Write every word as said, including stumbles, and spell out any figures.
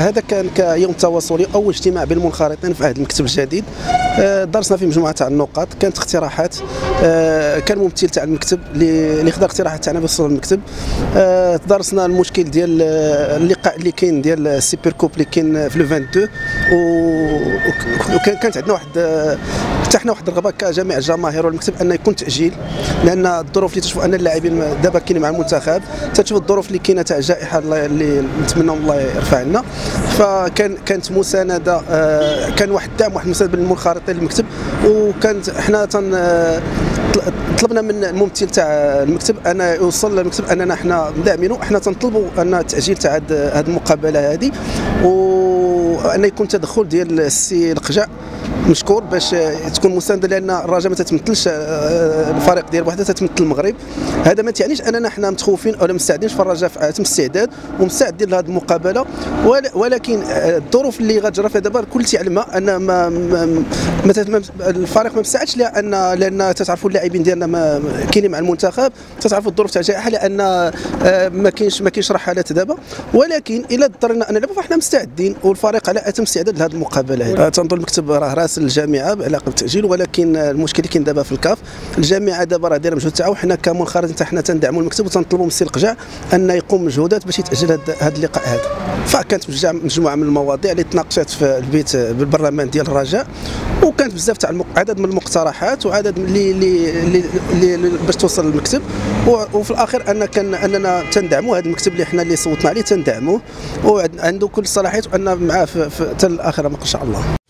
هذا كان كيوم تواصلي او اجتماع بين المنخرطين في هذا المكتب الجديد. درسنا فيه مجموعه تاع النقاط، كانت اقتراحات، كان ممثل تاع المكتب اللي خدا اقتراحات تاعنا بوصل المكتب. درسنا المشكل ديال اللقاء اللي كاين ديال السوبر كوب اللي كاين في لو اثنين وعشرين، وكان كانت عندنا واحد فتحنا واحد الرغبه كجميع الجماهير والمكتب ان يكون تاجيل، لان الظروف اللي تشوفوا ان اللاعبين دابا كاينين مع المنتخب، تشوف الظروف اللي كاينه تاع الجائحه اللي نتمنى الله يرفع عنا. فكان كانت مسانده، كان واحد الدعم واحد المسانده بين المنخرطين للمكتب، وكانت احنا تن طلبنا من الممثل تاع المكتب ان يوصل للمكتب اننا احنا مدعمينه، احنا تنطلبوا ان التاجيل تاع هذه المقابله هذه، وان يكون تدخل ديال السي القجع مشكور باش تكون مسانده، لان الرجاء ما تتمثلش الفريق ديال بوحده، تتمثل المغرب. هذا ما تعنيش اننا حنا متخوفين او مستعدينش، فالرجاء تم استعداد ومستعد لهذه المقابله، ولكن الظروف اللي غتجرى فيها دابا الكل تيعلمها ان ما, ما, ما الفريق ما مستعدش، لان لان تتعرفوا اللاعبين ديالنا كاينين مع المنتخب، تتعرفوا الظروف تاع الجائحه، لان ما كاينش ما كاينش رحلات دابا، ولكن الا اضطرينا ان نلعبوا فاحنا مستعدين، والفريق على اتم استعداد لهذه المقابله هذه. تنظن المكتب راه راسل الجامعه بعلاقه بالتاجيل، ولكن المشكل اللي كاين دابا في الكاف، الجامعه دابا راه دايره مجهود تاعها، وحنا كمنخرطين حنا تندعموا المكتب وتنطلبوا من السي القجع ان يقوم مجهودات باش يتاجل هذا اللقاء هذا. فكانت مجموعه من المواضيع اللي تناقشت في البيت بالبرلمان ديال الرجاء، وكانت بزاف تاع عدد من المقترحات وعدد اللي اللي اللي باش توصل للمكتب، وفي الاخير ان كان اننا تندعموا هذا المكتب اللي حنا اللي صوتنا عليه، تندعموه وعنده كل الصلاحيات، وان معاه حتى الاخر ان شاء الله.